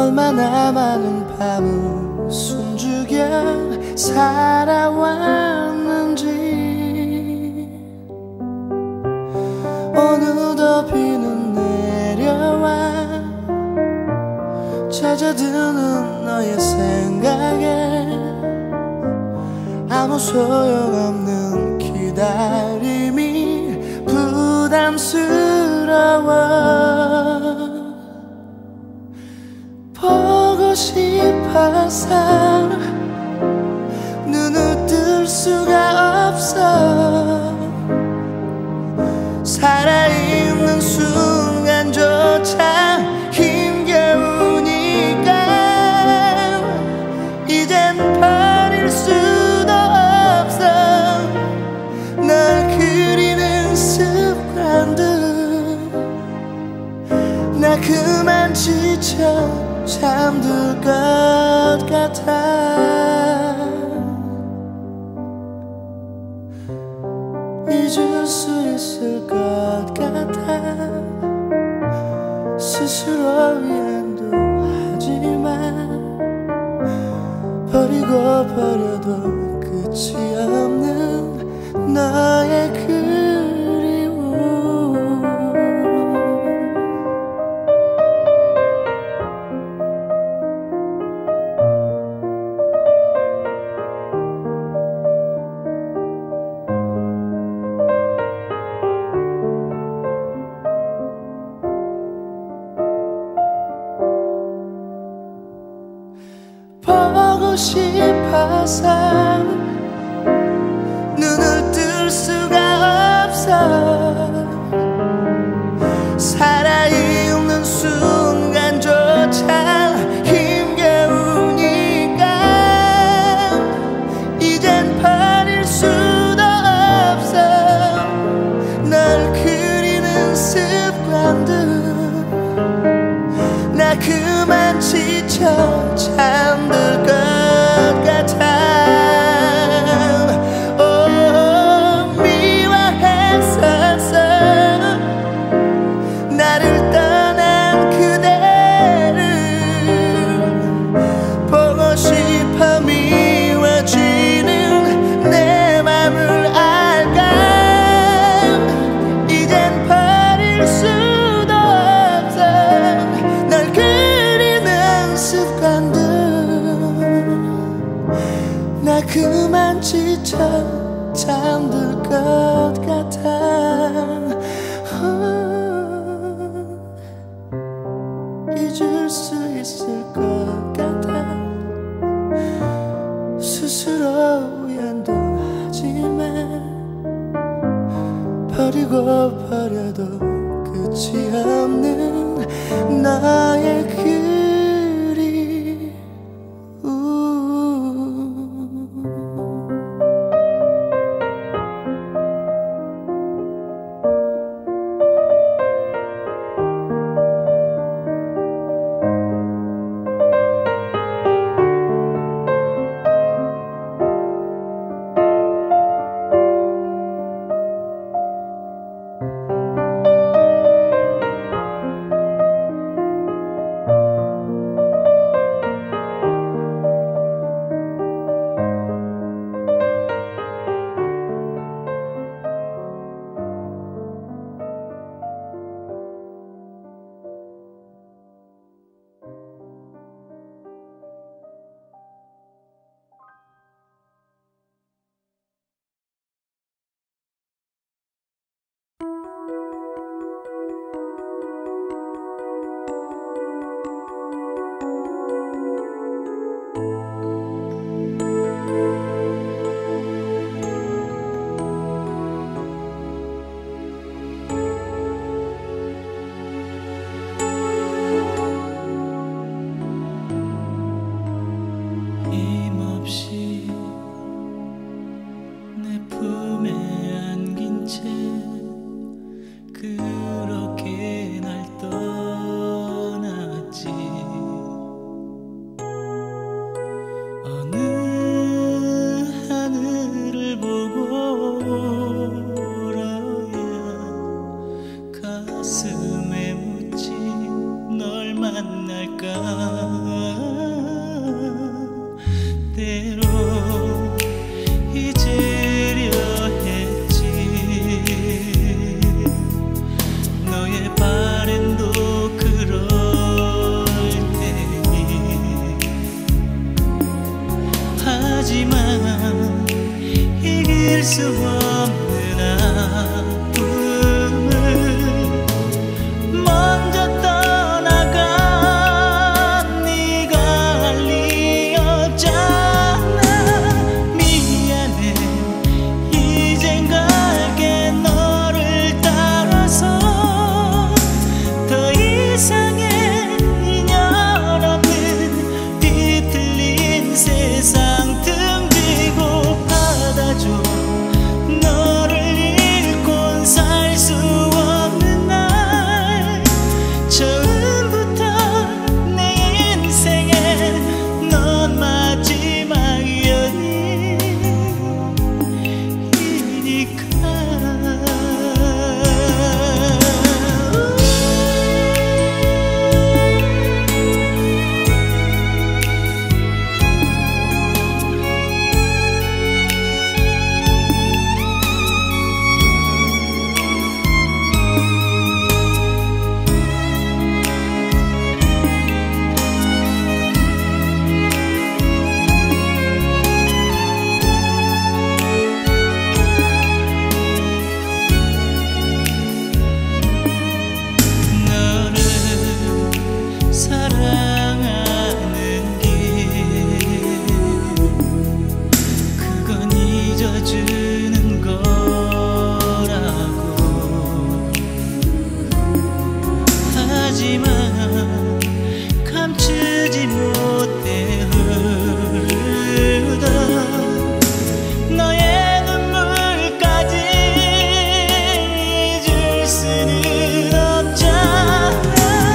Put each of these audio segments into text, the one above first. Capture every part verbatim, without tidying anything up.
얼마나 많은 밤을 숨죽여 살아왔는지. 오늘도 비는 내려와 잦아드는 너의 생각에 아무 소용없는 기다림이 부담스러워. 보고 싶어서 눈을 뜰 수가 없어. 살아있는 순간조차 힘겨우니까 이젠 버릴 수도 없어. 널 그리는 습관들. 나 그만 지쳐 잠들 것 같아. 잊을 수 있을 것 같아. 스스로 위안도 하지만 버리고 버려도 끝이 없는 너의 그리움. 보고 싶어서 눈을 뜰 수가 없어. 살아있는 순간조차 힘겨우니까 이젠 버릴 수도 없어. 널 그리는 습관들. 나 그만 지쳐 잠들 것 같아. 오, 미워했었어. 나를 떠난 그대를 보고 싶어. 미워지는 내 맘을 알까. 이젠 버릴 수도 없어. 널 그리는 습관들. 나 그만 지쳐 잠들 것 같아. 잊을 수 있을 것 같아. 스스로 위안도 하지만 버리고 버려도 끝이 없는 나의 그리움. 처음부터 내 인생에 넌 마지막이었으니까. 사랑하는 게 그건 잊어주는 거라고. 하지만 감추지 못해 흐르던 너의 눈물까지 잊을 수는 없잖아.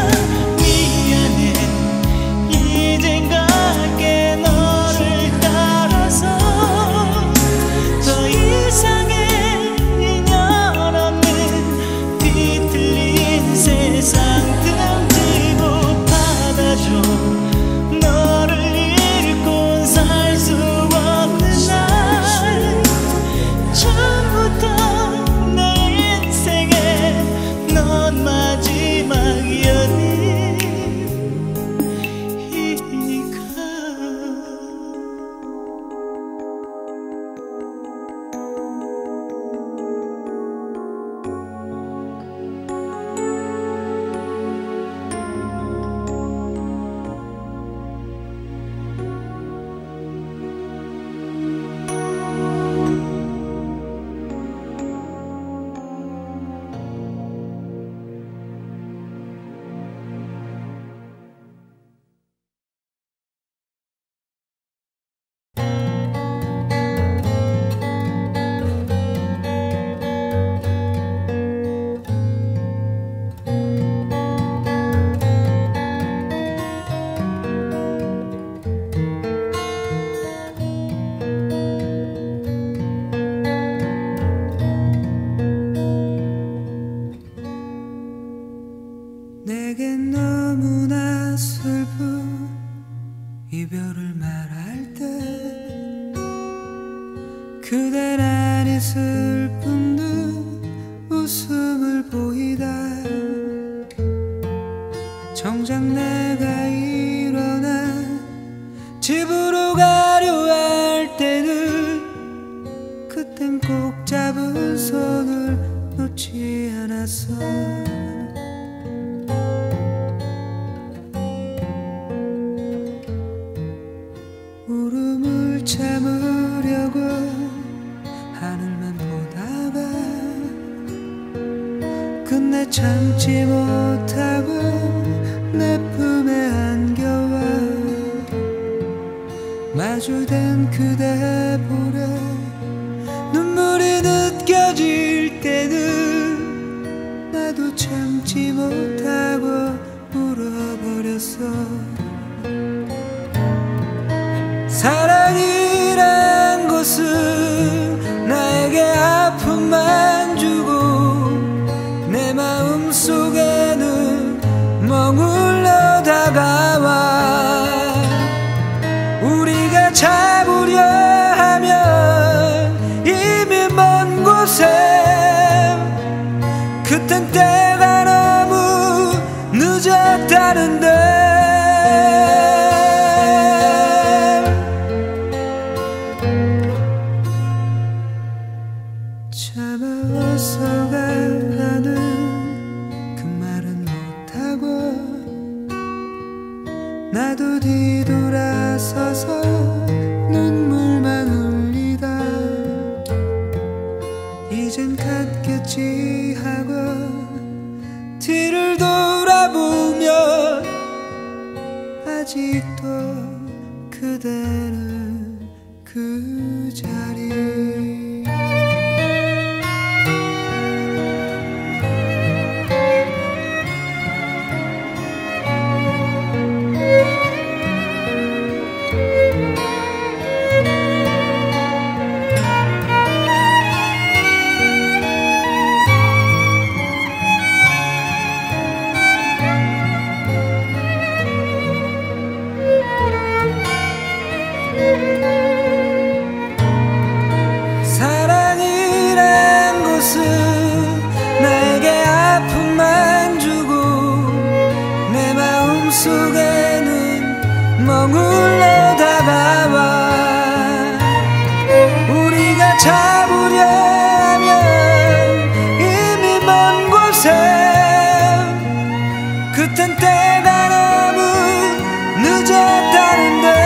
너를 잃고 살 수 없는 날, 처음부터 내 인생에 넌 마지막이었으니까. 내겐 너무나 슬픈 이별을 말할 때 그댄 아니 슬픈 듯 웃음을 보이다. 정작 내가 일어나 집으로 가려 할 때는 그땐 꼭 잡은 손을 놓지 않았어. 울음을 참으려고 하늘만 보다가 끝내 참지 못하고 내 품에 안겨와 마주된 그대 볼에 눈물이 느껴질 때는 나도 참지 못하고 울어버렸어. 사랑이란 것은 나에게 아픔만 주고 내 마음 속에는 머물러 다가와. 우리가 잡으려 하면 이미 먼 곳에 그땐 때가 너무 늦었다는데. 참아서 가라는 그 말은 못하고 나도 뒤돌아서서 눈물만 흘리다 이젠 갔겠지 하고 뒤를 돌아보면 아직도 그대는 그 자리. 마음속에는 머물러 다가와 우리가 잡으려 하면 이미 먼 곳에 그땐 때가 너무 늦었다는데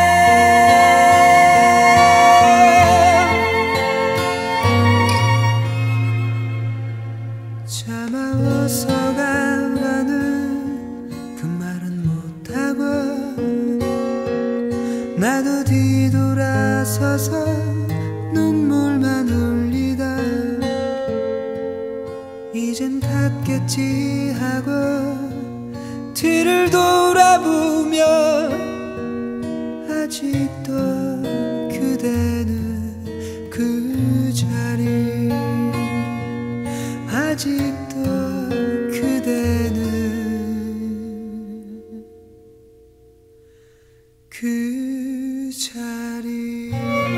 참아워서 가라는 그 말은 못하고 나도 뒤돌아서서 눈물만 흘리다 이젠 갔겠지 하고 뒤를 돌아보면 아직도 그대는 그 자리 아직도 그대는 그 자리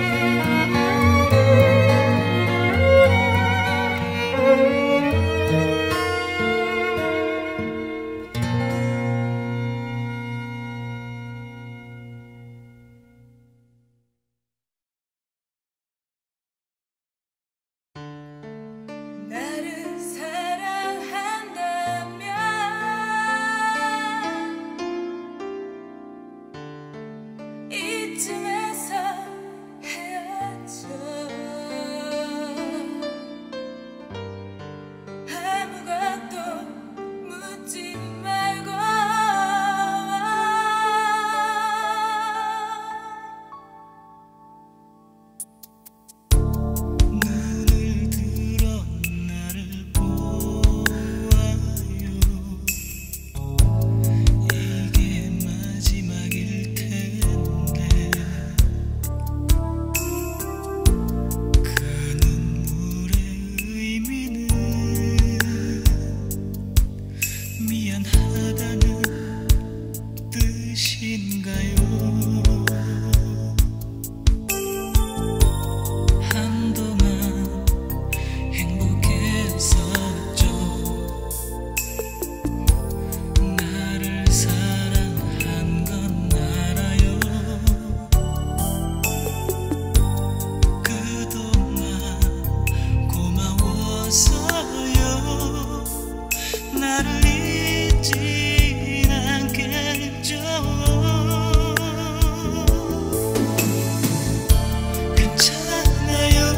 나를 사랑한다면 이쯤에서 헤어져 아무것도 묻지 말고 눈을 들어 나를 보아요. 이게 마지막일 텐데 그 눈물의 의미는 미안하다는 뜻인가요? 한동안 행복했었죠. 나를 사랑한 건 알아요. 그동안 고마웠어요. 나를 잊진 않겠죠. 괜찮아요.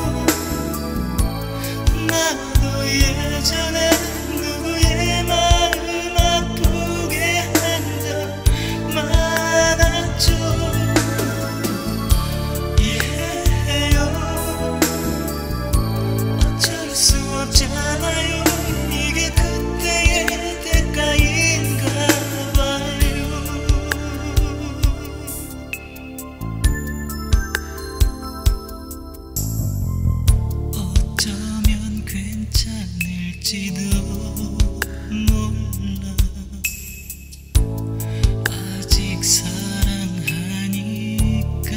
나도 예전에 누구의 마음 아프게 한 적 많았죠. 이해해요. 어쩔 수 없잖아요. 이게 그때의 대가인가 봐요. 어쩌면 괜찮을지도 몰라. 아직 사랑하니까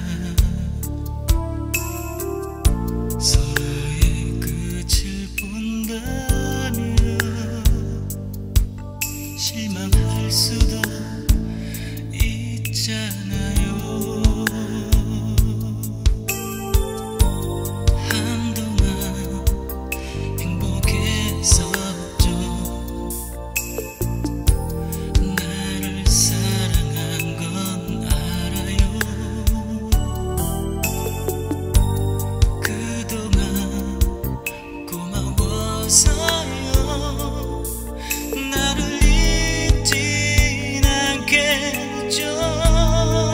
서로의 끝을 본다면 실망할 수도 있잖아요. 한동안 행복했었죠. 나를 사랑한 건 알아요. 그동안 고마웠어요. 나를 잊진 않겠죠.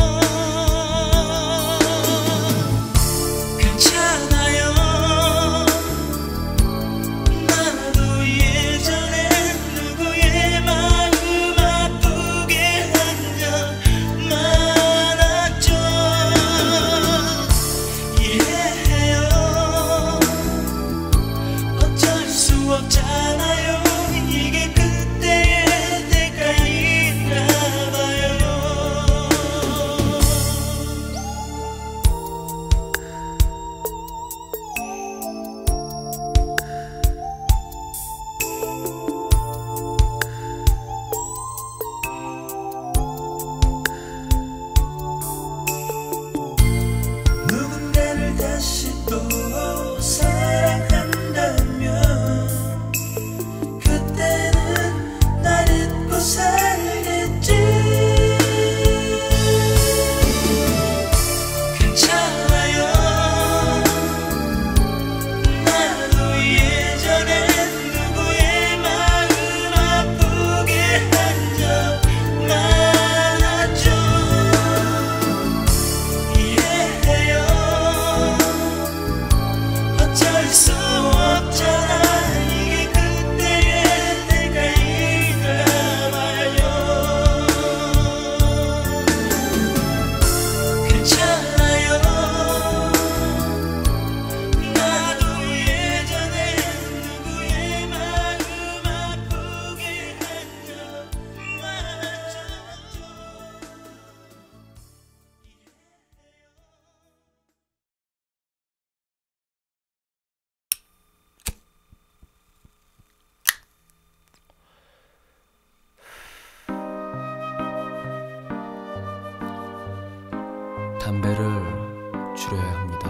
담배를 줄여야 합니다.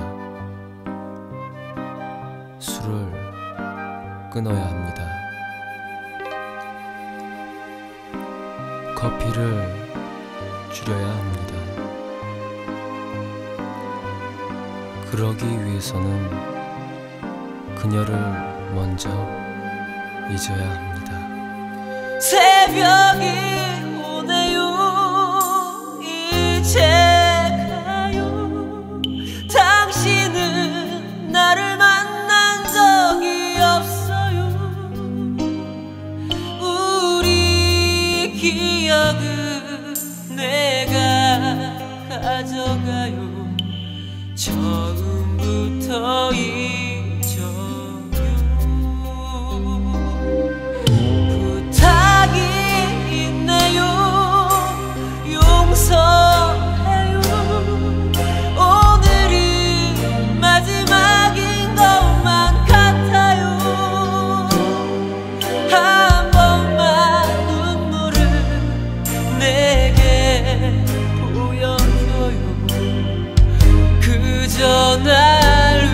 술을 끊어야 합니다. 커피를 줄여야 합니다. 그러기 위해서는 그녀를 먼저 잊어야 합니다. 새벽이 오네요. 이제 가요. 당신은 나를 만난 적이 없어요. 우리 기억은 내가 가져가요. 처음부터 잊어요. 부탁이 있네요. 용서해요. 오늘이 마지막인 것만 같아요. 한 번만 눈물을 내게 보여줘요. 그저 날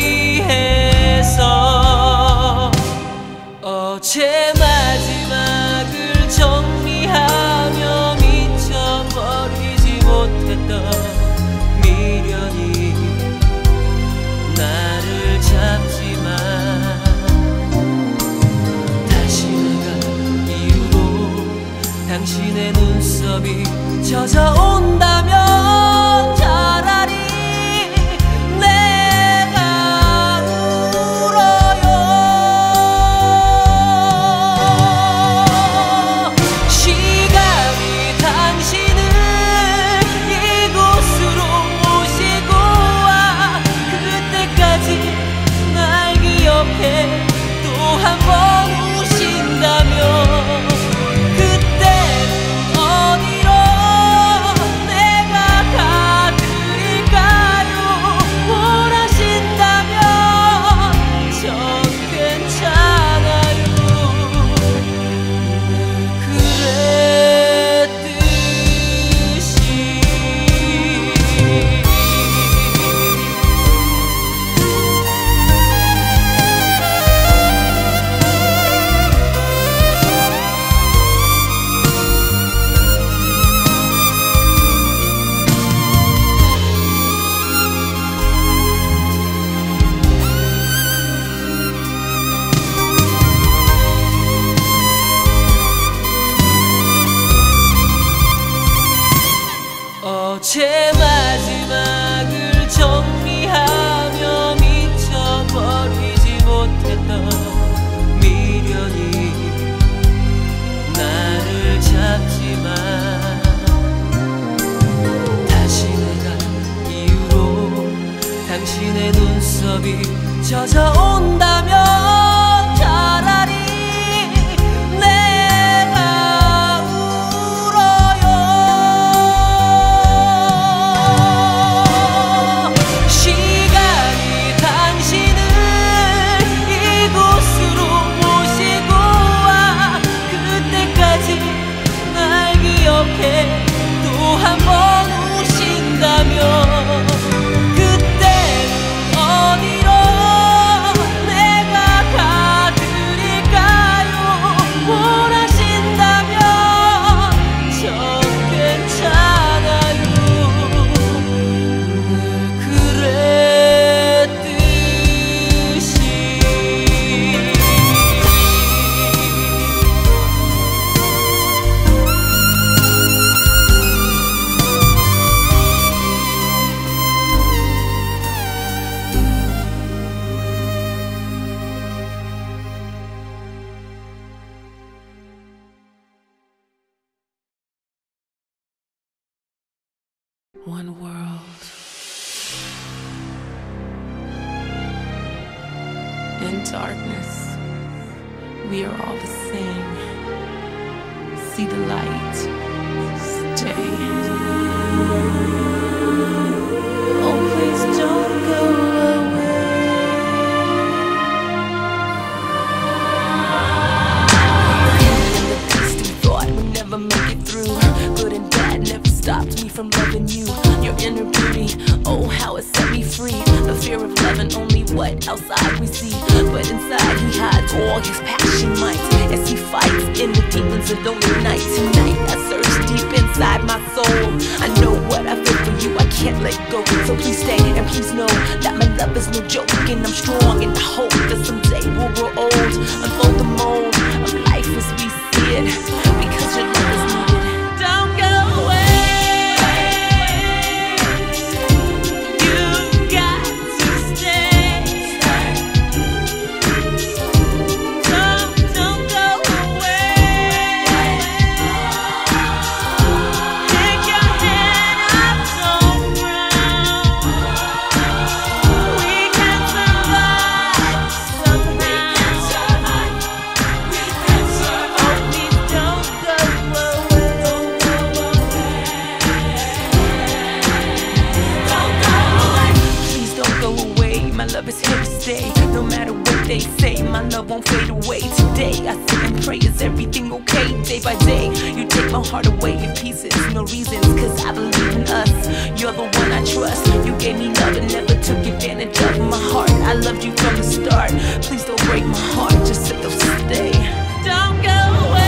위해서. 어제 마지막을 정리하며 미쳐버리지 못했던 미련이 나를 잡지만 다시 내가 이후로 당신의 눈썹이 젖어온다면 차라리 내가 울어요. 시간이 당신을 이곳으로 모시고 와. 그때까지 날 기억해. 또 한 번 우신다면 그때는 어디로 내가 가드릴까요? 원하신다면 전 괜찮아요. 늘 그랬듯이. 어제 마지막을 정리하며 미쳐버리지 못했던 미련이 나를 잡지만 다시 내가 이후로 당신의 눈썹이 젖어온다면 차라리 내가 울어요. 시간이 당신을 이곳으로 모시고 와. 그때까지 날 기억해. 또 한 번 우신다면 그때는 어디로 내가 가드릴까요? 원하신다면 전 괜찮아요. 늘 그랬듯이. One world in darkness. We are all the same. See the light. Stay. Oh, please don't go away. In the distant thought we never make it through. Good and bad never stopped me from loving you. Your inner beauty outside we see, but inside he hides all his passion might as he fights in the demons of lonely night. Tonight I search deep inside my soul. I know what I feel for you, I can't let go. So please stay and please know that my love is no joke, and I'm strong and I hope that someday we'll grow old. Unfold the mold of life as we see it, because your love is needed. Don't go away. No matter what they say, my love won't fade away. Today I sit and pray, is everything okay? Day by day, you take my heart away in pieces. No reasons, cause I believe in us. You're the one I trust. You gave me love and never took advantage of my heart. I loved you from the start. Please don't break my heart, just say you'll stay. Don't go away.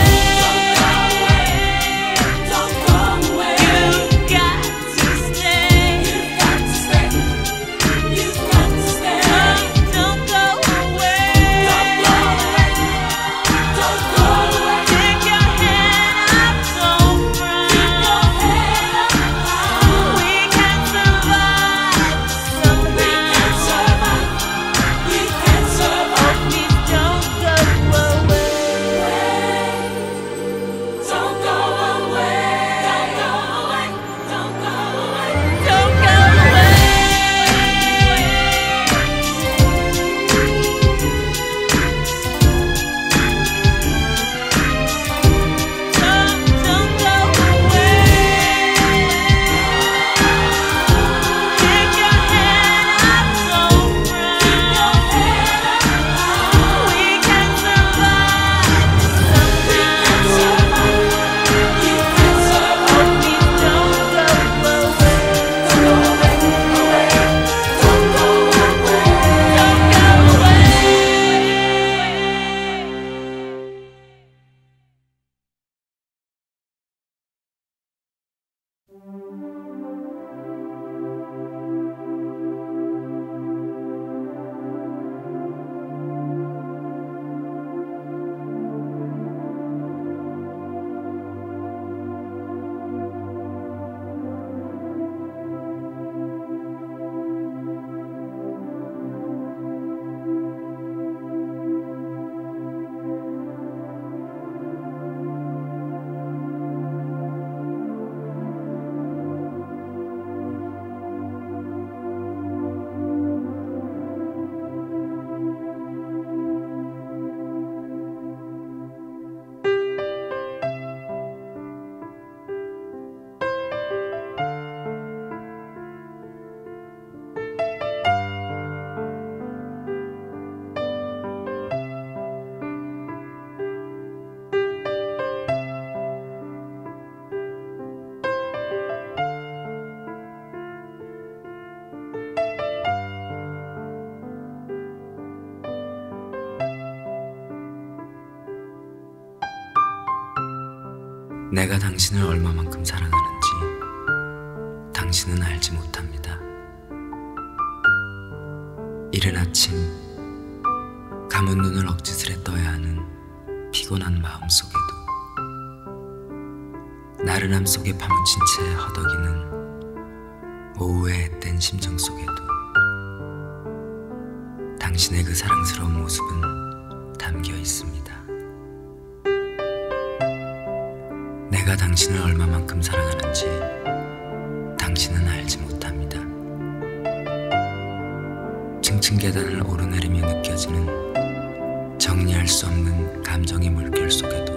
내가 당신을 얼마만큼 사랑하는지 당신은 알지 못합니다. 이른 아침 감은 눈을 억지스레 떠야 하는 피곤한 마음 속에도, 나른함 속에 파묻힌 채 허덕이는 오후의 앳된 심정 속에도 당신의 그 사랑스러운 모습은 담겨 있습니다. 내가 당신을 얼마만큼 사랑하는지 당신은 알지 못합니다. 층층 계단을 오르내리며 느껴지는 정리할 수 없는 감정의 물결 속에도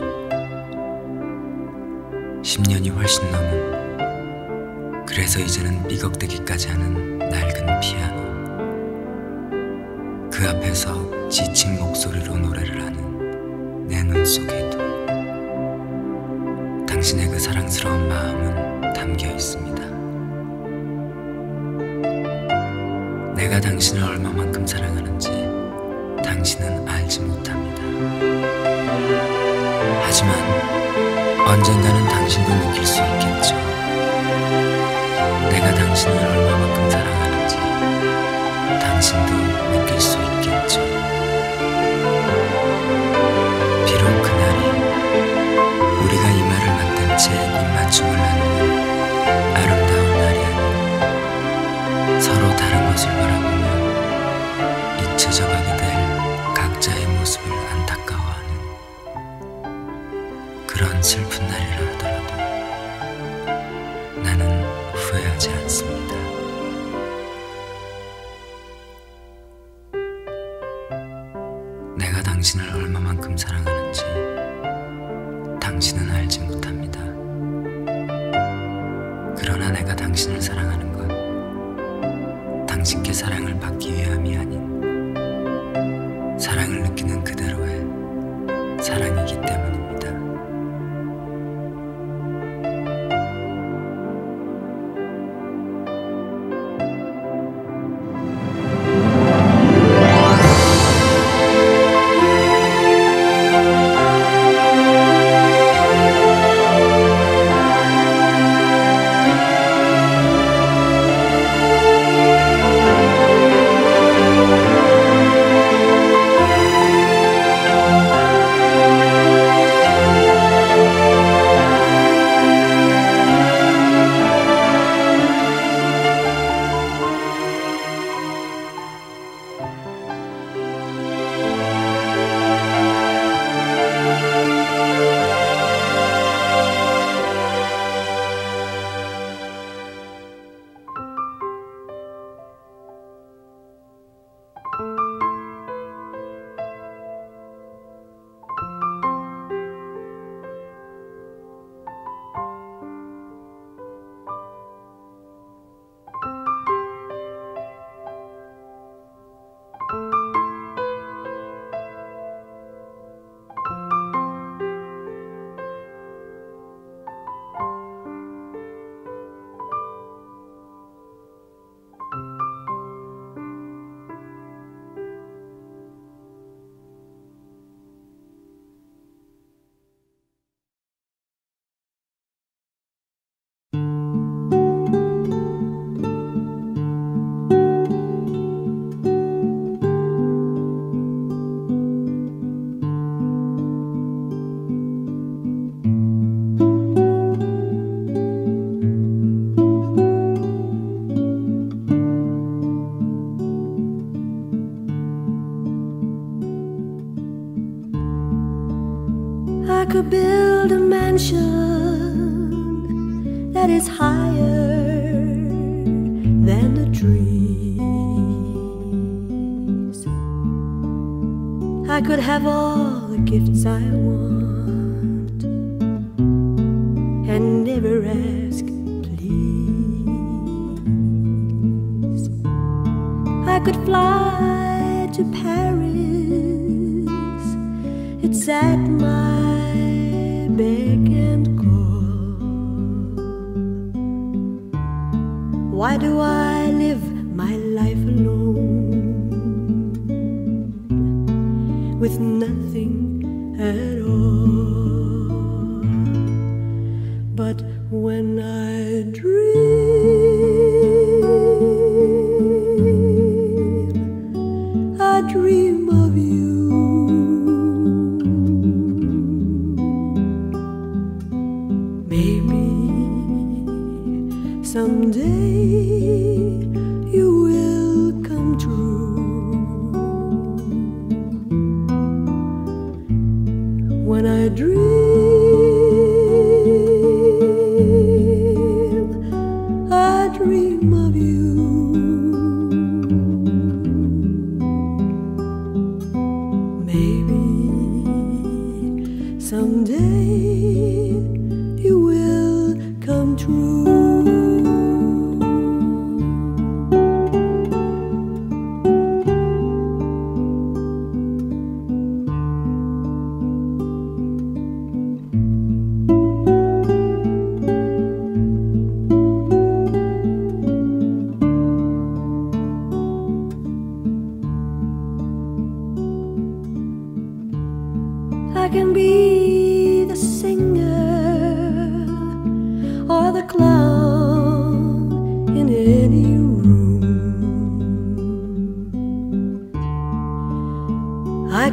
십 년이 훨씬 넘은, 그래서 이제는 삐걱대기까지 하는 낡은 피아노, 그 앞에서 지친 목소리로 노래를 하는 내 눈 속에도 당신의 그 사랑스러운 마음은 담겨 있습니다. 내가 당신을 얼마만큼 사랑하는지 당신은 알지 못합니다. 하지만 언젠가는 당신도 느낄 수 있겠죠. 내가 당신을 얼마만큼 사랑하는지 당신도 느낄 수 있겠죠. 비록 그날이 우리가 이마를 맞댄 채 입맞춤을 나누는 아름다운 날이 아니고 서로 다른 것을 바라보며 잊혀져가게 될 각자의 모습을 안타까워하는 그런 슬픈 날이라 하더라도 나는 후회하지 않습니다. 내가 당신을 얼마만큼 사랑하는지 당신은 알지 못합니다. 그러나 내가 당신을 사랑하는 건 당신께 사랑을 받기 위함이 아닌 사랑을 느끼는 그대로의 사랑이기 때문입니다. I could build a mansion that is higher than the trees. I could have all the gifts I want and never ask please. I could fly to Paris, it's at my beck and call. Why do I live my life alone with nothing at all? But when I dream, I dream of you. Someday you will come true. When I dream, I dream of you. Maybe someday you will come true.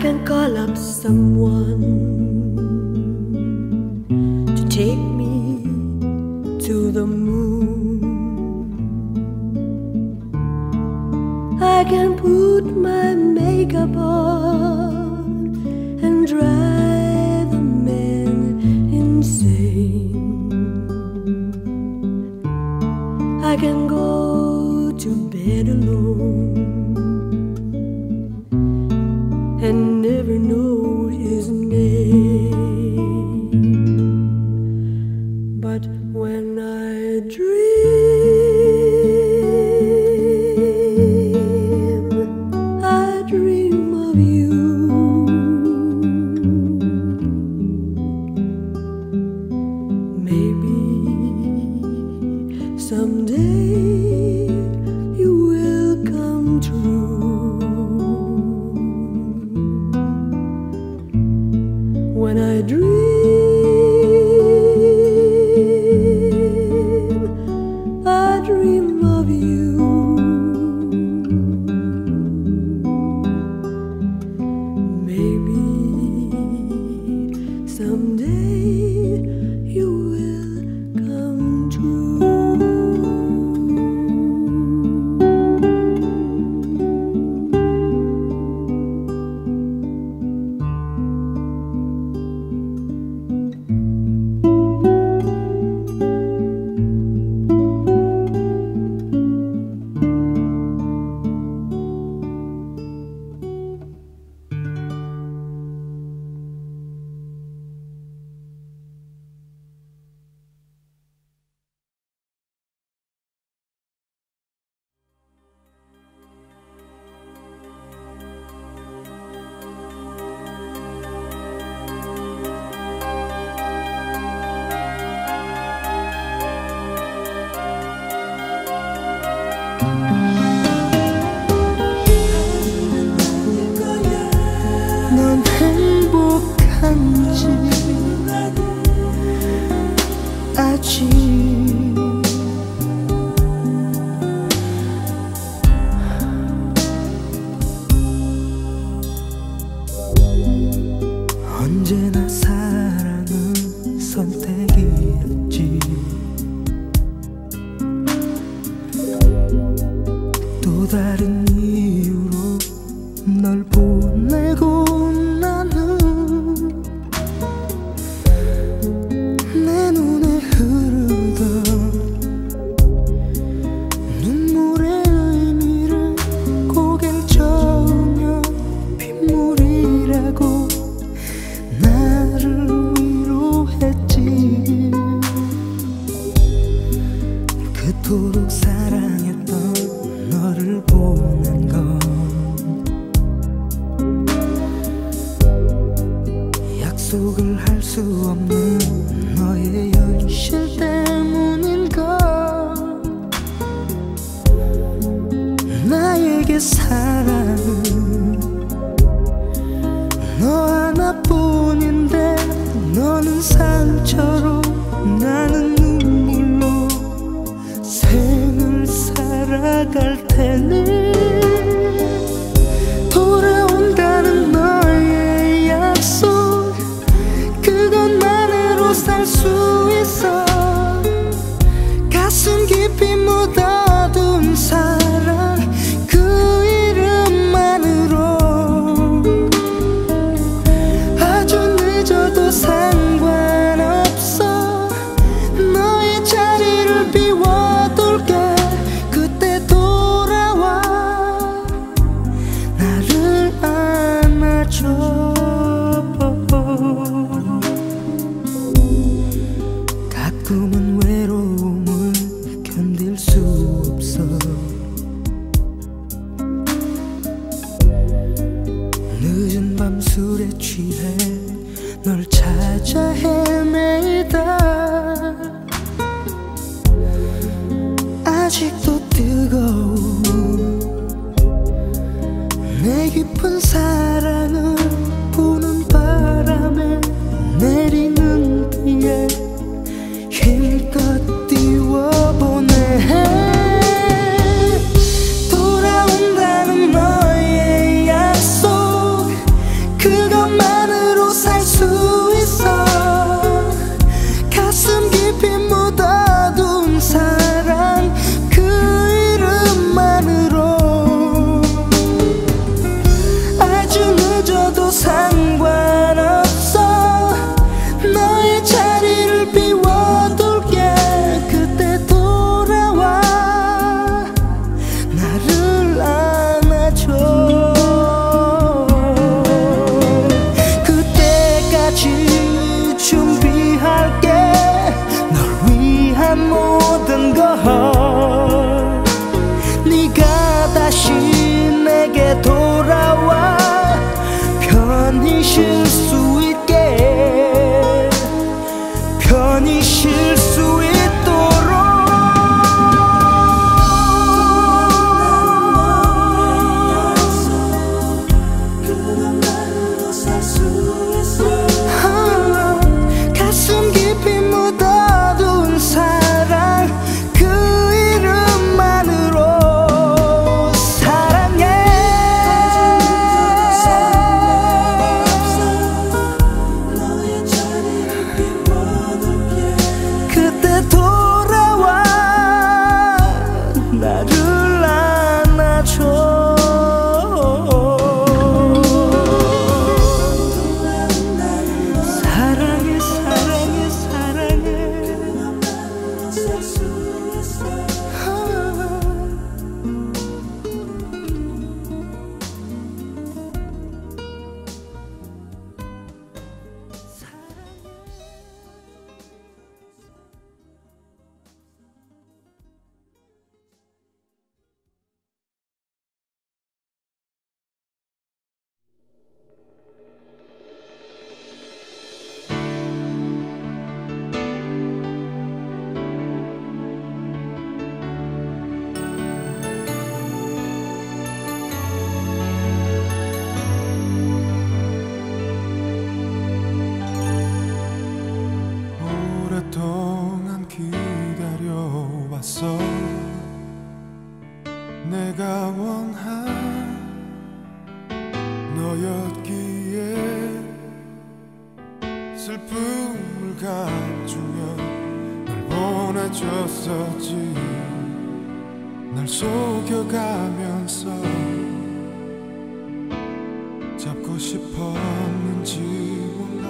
can call up someone to take me to the moon. I can put my makeup on and drive the men insane. I can go to bed alone and never know his name. But when I dream, I dream of you. Maybe someday you will come true. When I dream, I dream of you. Maybe someday you will come true. 넌 행복한지 아직 언제나 사랑은 선택이었지. 또 다른 이유로 널 보내고 나는 내 눈에 흐르던 눈물의 의미를 고개를 저으며 빗물이라고 나를 위로했지. 그토록 사랑했던 너를 보낸 건 약속을 할 수 없는 너의 현실 때문인가. 나에게 사랑은 너 하나뿐인데 너는 상처로 나는 눈물로 생을 살아갈 테니 돌아온다는 너의 약속 그것만으로 살 수 있어. 가슴 깊이 묻어둔 사랑 그 이름만으로 아주 늦어도 상관없어. 너의 자리를 비워둘게. 그때 돌아와 나를 안아줘. 가끔은 외로움을 견딜 수 없어. 늦은 밤 술에 취해 널 찾아 헤매다 아직도 뜨거운 내 깊은 사랑을 부는 바람에 내리는 비에 힘껏 네가 다시 내게 돌아와 편히 쉴 수 있게 편히 쉴 수 있도록 가슴 깊이 묻어둔 사랑 그 이름만으로 사랑해. 그때 돌아와 나를 안아줘. 사랑해 사랑해 사랑해. 오랫동안 기다려왔어. 내가 원한 너였기에 슬픔을 감추며 널 보내줬었지. 날 속여가면서 잡고 싶었는지 몰라.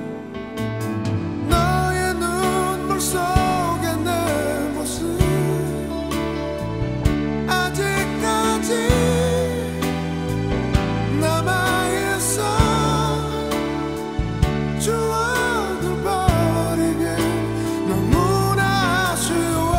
너의 눈물 속에 내 모습 아직까지 남아있어. 추억을 버리기엔 너무나 아쉬워.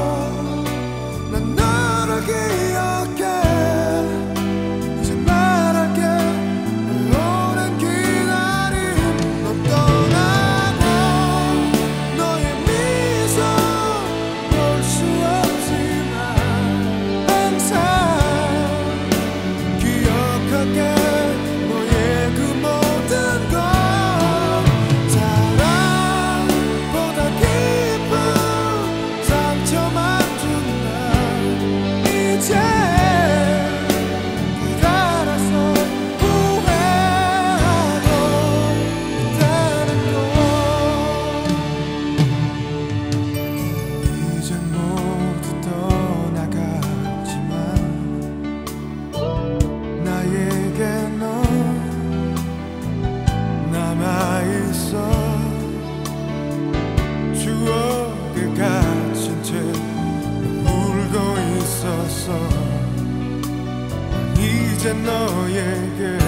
난 너를 기억해. 이제 말할게. 오랜 기다림 너 떠나고 너의 미소 볼 수 없지만 항상 기억할게. 너의 그 모든 것 사랑보다 깊은 상처만 준다. 이제 널 알아서 후회하고 있다는 걸. 이젠 모두 떠나갔지만 나에게 넌 남아있어. 추억에 갇힌 채 울고 있었어. 이제 너에게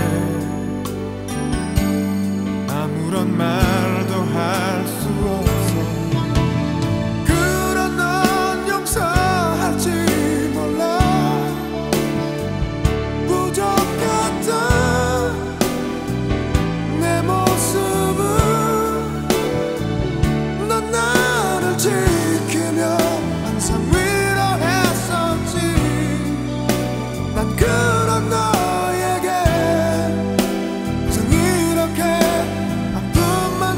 아무런 말도 할 수 없어. 그런 넌 용서할지 몰라. 부족했던 내 모습은 넌 나를 지키며 항상 위로했었지. 난 그런 너에게 항상 이렇게 아픈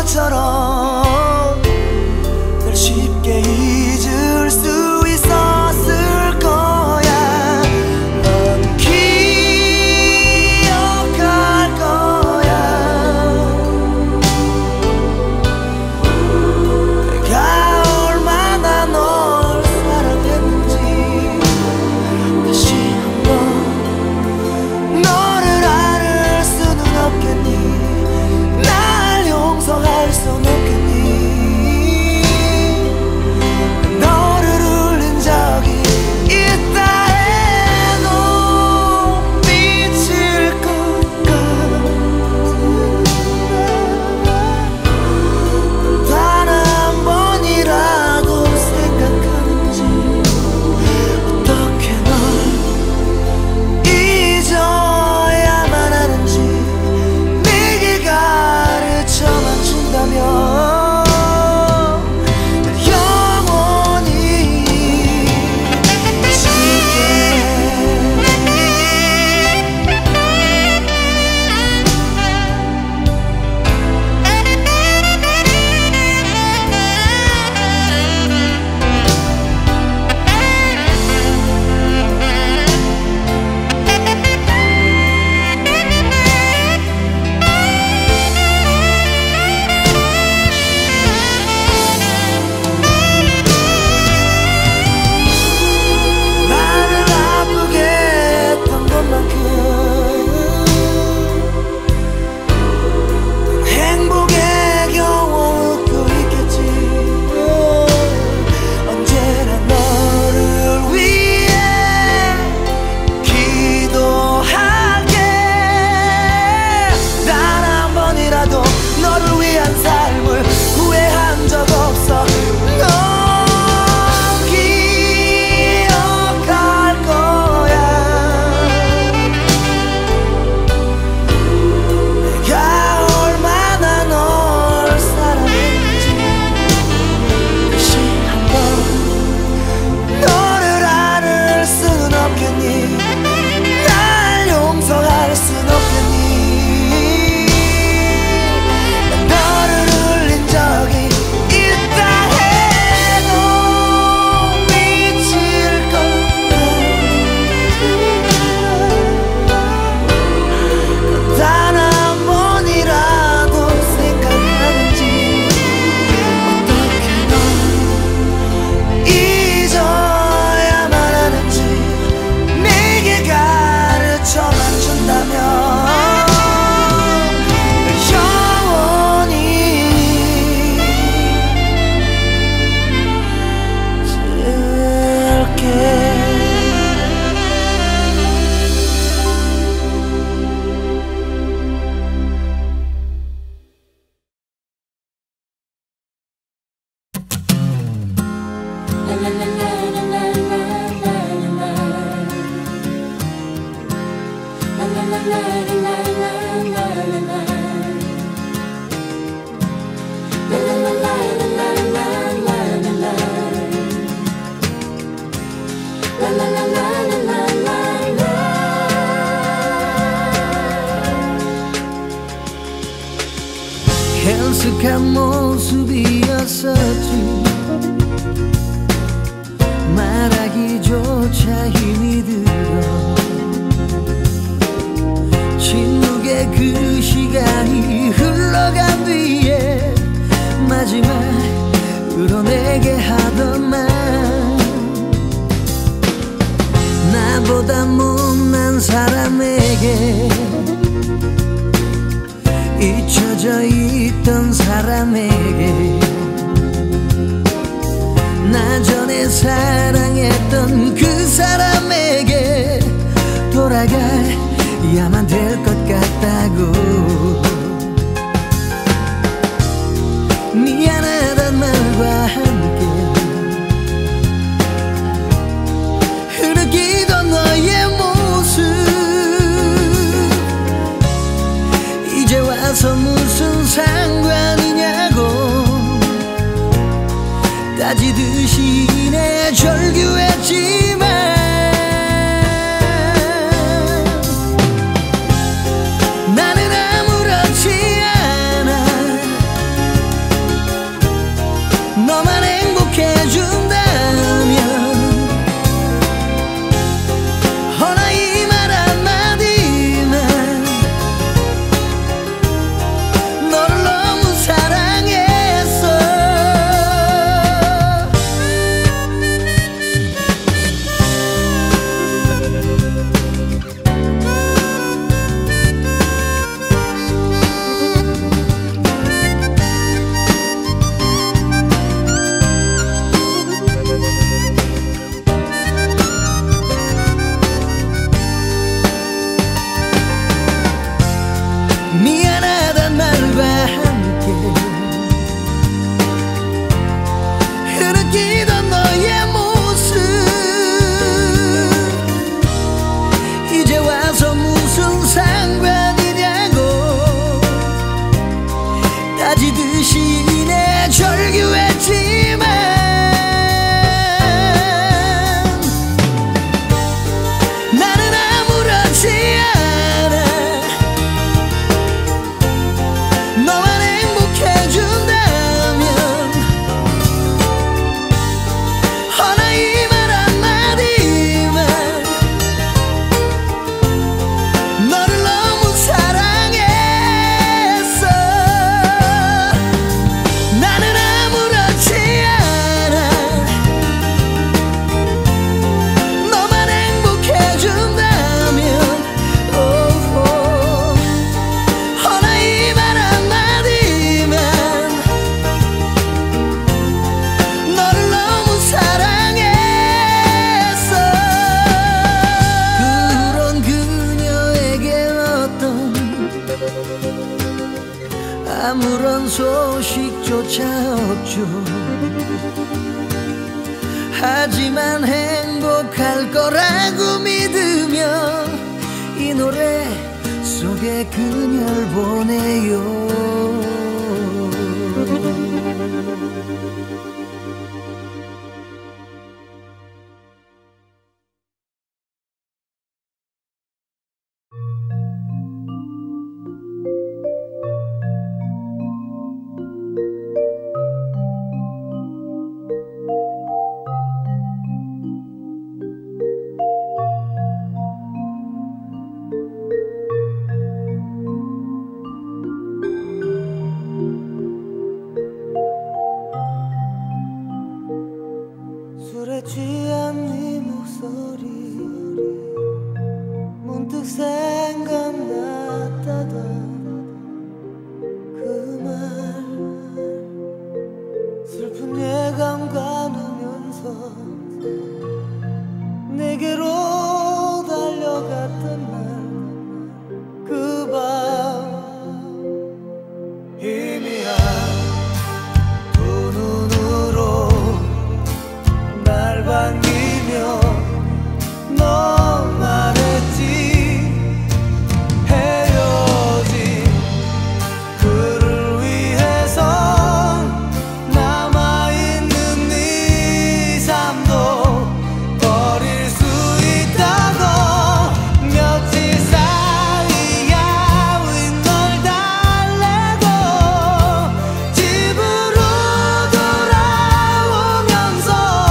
것처럼 널 쉽게 잊을 수 있었을 거야. 넌 기억할 거야. 내가 얼마나 널 사랑했는지 다시 한번 너를 알을 수는 없겠니? 날 용서할 순 없겠니? 너를 울린 적이 있다 해도 미칠 것 같은데 단 한 번이라도 생각하는지 어떻게 널 잊어야만 하는지 내게 가르쳐만 준다면 영원히 잊을게. 나를 아프게 했던 것만큼 행복에 겨워 웃고 있겠지. 언제나 너를 위해 기도할게. 단 한 번이라도 너를 위한 삶을 후회한 적 없어. 넌 기억할 거야. 내가 얼마나 널 사랑했는지 다시 한번 너를 알을 수는 없겠니? 날 용서할 순 없겠니? 난 너를 울린 적이 있다 해도 미칠 것 같아. 단 한 번이라도 생각하는지 어떻게 널 잊어야만 하는지 내게 가르쳐만 준다면 영원히 잊을게. 헬스한 모습이었었지. 말하기조차 힘이 들어. 침묵의 그 시간이 흘러간 뒤에 마지막으로 내게 하던 말, 나보다 못난 사람에게, 잊혀져 있던 사람에게, 나 전에 사랑했던 그 사람에게 돌아가야만 될 것 같다고. 미안하단 말과 함께 흐르기던 너의 모습, 이제 와서 무슨 상관이냐고 따지듯이 내 절규했지만 나는 아무렇지 않아. 듯이 내 절규했지만 나는 아무렇지 않아. 너만 행복해준다면 허나 이 말 한마디만 너를 너무 사랑했어. 나는 아무렇지 않아. 너만 행복해준다면 오호. 허나 이 말 한마디만 너를 너무 사랑했어. 그런 그녀에게 어떤 아무런 소식조차 없죠. 하지만 행복할 거라고 믿으며 이 노래 속에 그녀를 보내요. 술에 취한 네 목소리 문득 생각났다던 그 말 슬픈 예감 가누면서 내게로 달려갔던 날 그 밤 희미한 두 눈으로 날 반기며 너 말했지. 헤어진 그를 위해서 남아있는 네 삶도 버릴 수 있다고. 며칠 사이야 윈 널 달래고 집으로 돌아오면서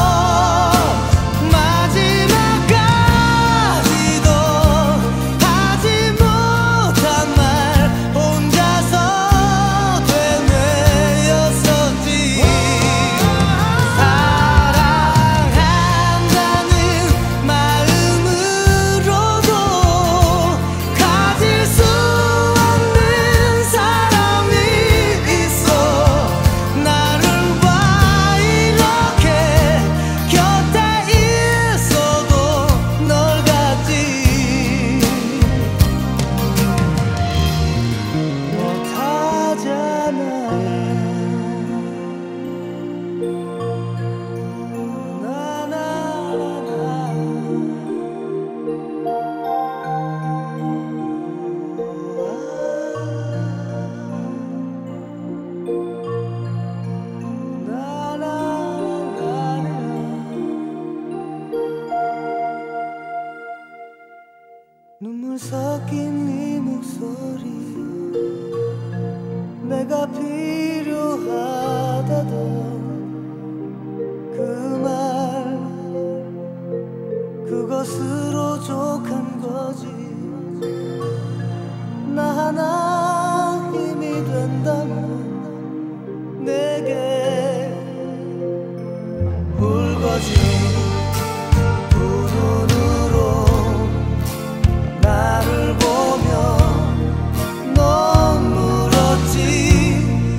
마지막까지도 하지 못한 말 혼자서 되뇌었었지. 사랑한다는 마음으로도 가질 수 없는 사람이 있어. 나를 봐 이렇게 곁에 있어도 널 같지 못하잖아. 눈물 섞인 네 목소리 내가 필요하다던 그 말 그것으로 족한 거지. 나 하나 힘이 된다면 내게 울거지. 두 눈으로 나를 보며 넌 물었지.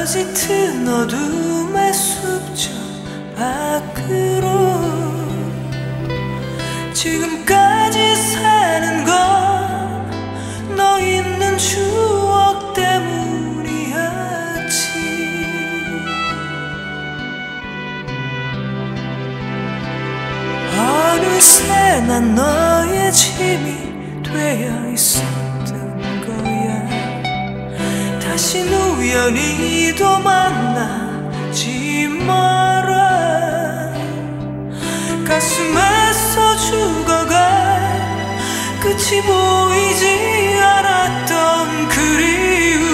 짙은 어둠의 숲저 밖으로 지금까지 사는 건 너 있는 추억 때문이었지. 어느새 난 너의 짐이 되어 있었던 거야. 다신 우연히도 만나지 마라. 가슴에서 죽어갈 끝이 보이지 않았던 그리움.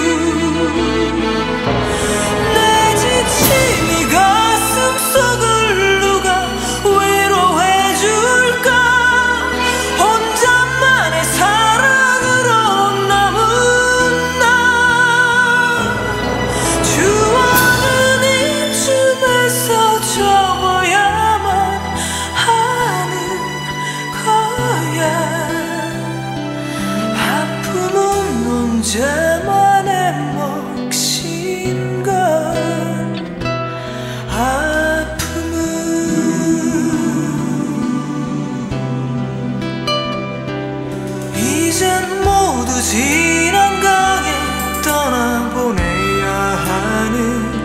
내 지친 이 가슴속을 누가 위로해줄까. 혼자만의 사랑으로 남은 나. 추억은 이쯤에서 접어야만 하는 거야. 아픔은 혼자만의 몫인걸. 아픔은 이젠 모두 지난 강에 떠나보내야 하는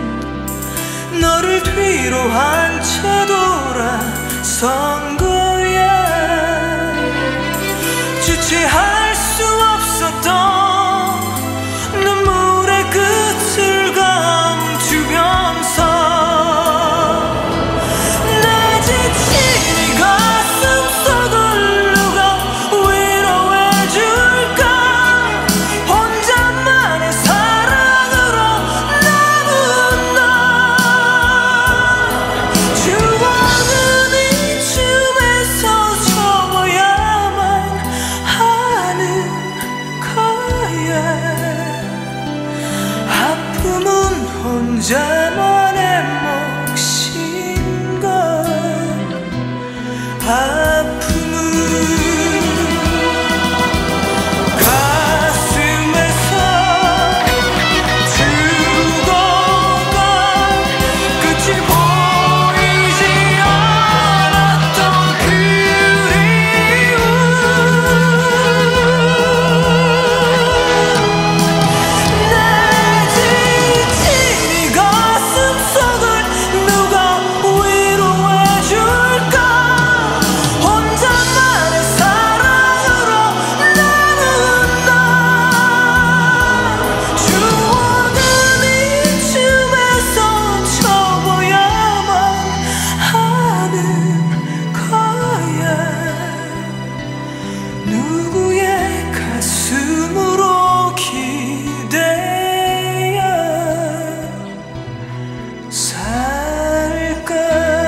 너를 뒤로 한 채 돌아선 거야. 주체할 수 없었던 눈물의 끝을 감추면서 내 지친 이 가슴속을 누가 위로해줄까. 혼자만의 사랑으로 남은 나. 추억은 이쯤에서 접어야만 하는 거야. 아픔은 혼자만의 몫인걸. 아픔은 가슴에서 죽어갈 끝이 보이지 않았던 그리움. 내 지친 이 가슴속을 누가 위로해줄까. 혼자만의 사랑으로 남은 나. 추억은 이쯤에서 접어야만 하는 거야. 누구의 가슴으로 기대어 살까.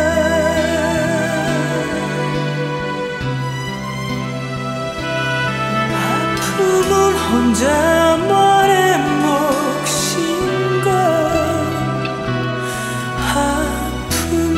아픔은 혼자만의 몫인걸. 아픔은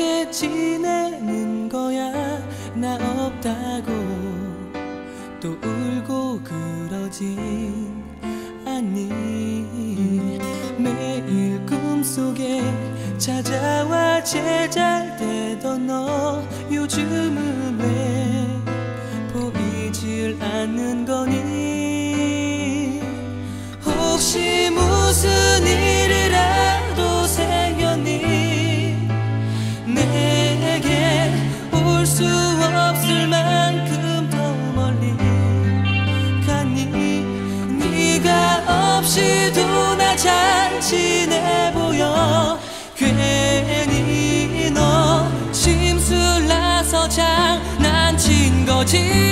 어떻게 지내는 거야 나 없다고 또 울고 그러진 않니 매일 꿈속에 찾아와 제잘되던 너 요즘은 왜 보이질 않는 거니 혹시 무슨 일이라도 생겼니 내게 올 수 없을 만큼 더 멀리 갔니 네가 없이도 나 잘 지내 보여 괜히 너 심술나서 장난친 거지